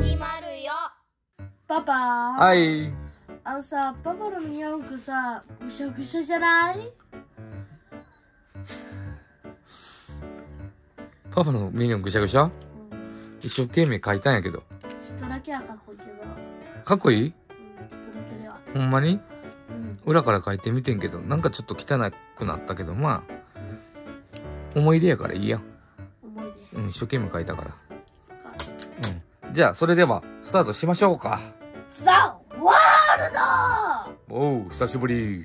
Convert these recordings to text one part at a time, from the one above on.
始まるよ。 パパ。 はい。 さ、パパのミニ四駆さ、ぐしゃぐしゃじゃない？ パパのミニオンぐしゃぐしゃ、一生懸命描いたんやけど。 ちょっとだけはかっこいいけど。 かっこいい？ ちょっとだけでは。 ほんまに？裏から描いてみてんけど、なんかちょっと汚くなったけど、まあ、思い出やからいいやん。 思い出。 一生懸命描いたから。 そっか。 じゃあ、それでは、スタートしましょうか。 ザ・ワールド！ おう、久しぶり。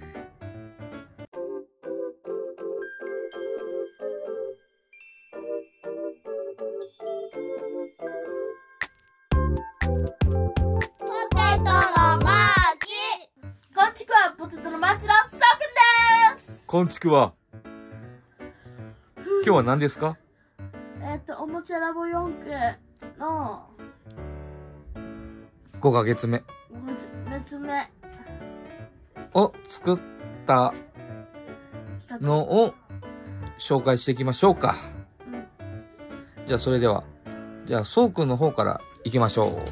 こんちくわ、ポテトの町のしょくんです。 こんちくわ。今日は何ですか？ おもちゃラボ4区の 5ヶ月目別目を作ったのを紹介していきましょうか。じゃあそれでは、じゃあそうくんの方からいきましょう。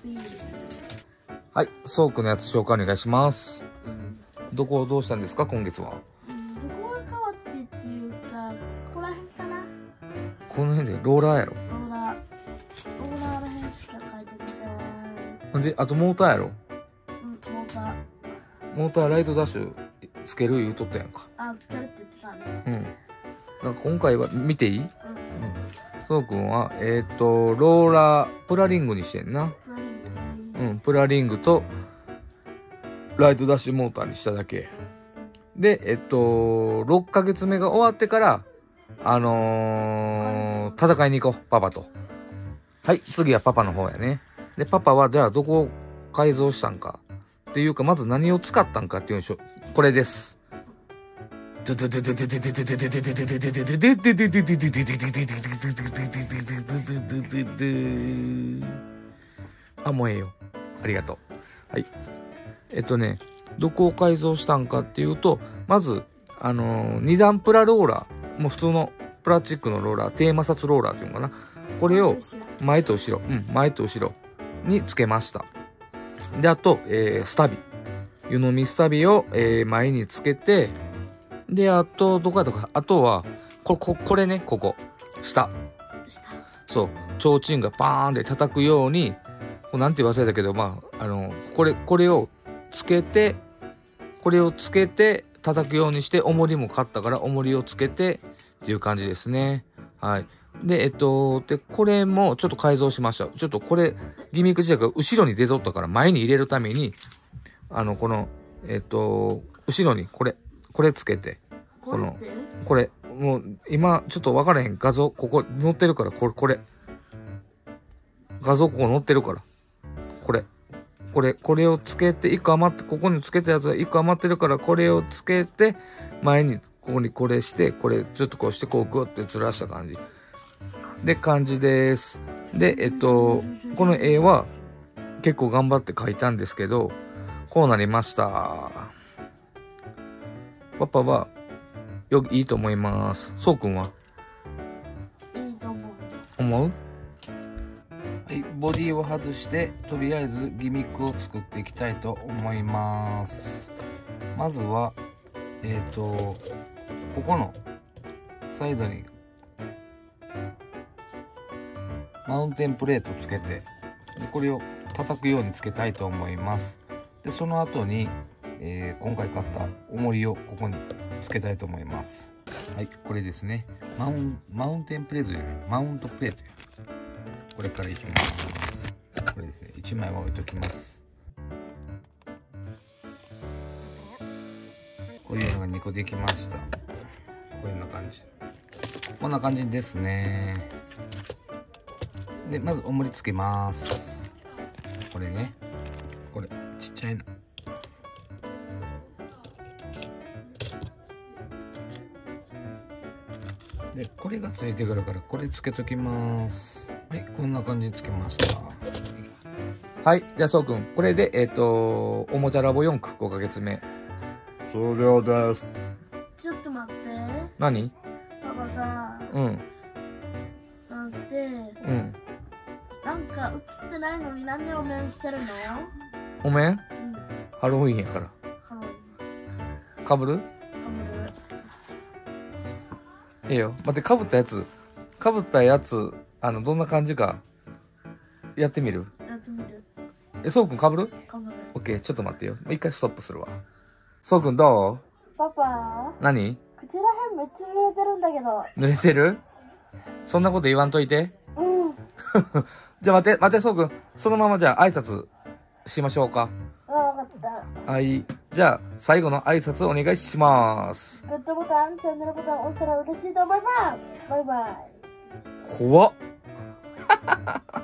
はい、そうくんのやつ紹介お願いします。どこをどうしたんですか、今月は。 どこが変わってっていうか、ここら辺かな。 この辺でローラーやろ。 ローラーら辺しか書いてません。 で、あとモーターやろ。 モーター。 モーターライトダッシュつける言うとったやんか。 つけるって言ってたね。 なんか今回は見ていい？そうくんは、ローラー、プラリングにしてんな。プラリングと、ライトダッシュモーターにしただけ。で、6ヶ月目が終わってから、戦いに行こう、パパと。はい、次はパパの方やね。で、パパは、じゃあどこを改造したんか。っていうか、まず何を使ったんかっていうのこれです。あ、もうええよ。ありがとう。はい。どこを改造したんかっていうと、まず、2段プラローラー、もう普通のプラスチックのローラー、低摩擦ローラーっていうのかな。これを前と後ろ、前と後ろにつけました。で、あと、スタビ。湯飲みスタビを、前につけて、で、あと、どこやったか、あとは、これね、ここ。下。そう、提灯がバーンで叩くように、なんて忘れたけど、まあ、これをつけて、叩くようにして、重りも買ったから、重りをつけて、っていう感じですね。はい。で、で、これもちょっと改造しました。ちょっとこれ、ギミック自体が後ろに出とったから、前に入れるために、この、後ろにこれつけて、これ、もう、今、ちょっと分からへん画像、ここ載ってるから、これ。画像ここ載ってるから。これをつけて、1個余って、ここにつけたやつが1個余ってるから、これをつけて、前に、ここにこれして、これ、ちょっとこうして、こうグッてずらした感じ。で、感じです。で、この絵は、結構頑張って描いたんですけど、こうなりました。パパは、いいと思います。そうくんは？ いいと思う。 思う？はい、ボディを外して、とりあえずギミックを作っていきたいと思います。まずは、ここのサイドにマウンテンプレートをつけて、でこれを叩くようにつけたいと思います。で、その後に、今回買った重りをここにつけたいと思います。はい、これですね。マウンテンプレートじゃない、マウントプレートや。これからいきます。これですね。1枚は置いときます。こういうのが2個できました。こういうような感じ。こんな感じですね。で、まず重りつけます。これね。これ、ちっちゃいの。で、これがついてくるから、これつけときます。はい、こんな感じにつけました。はい、じゃあそうくん、これで、おもちゃラボ4区5ヶ月目。終了です。 ちょっと待って。 何？ パパさ、なんかか映ってないのになんでお面してるの？ お面うん。 ハロウィンやから。 ハロウィン。 かぶる？ かぶる。 いいよ。待って、かぶったやつ、どんな感じか、やってみる？ やってみる。 そうくんかぶる？ かぶる。 オッケー、ちょっと待ってよ。一回ストップするわ。そうくんどう？ パパ、 何？ 口らへんめっちゃ濡れてるんだけど。 濡れてる？そんなこと言わんといて。 うん。 じゃあ待って、そうくん。そのままじゃあ挨拶しましょうか。 わかった。 はい。じゃあ、最後の挨拶お願いします。 グッドボタン、チャンネルボタン押したら嬉しいと思います。バイバイ。 怖っ。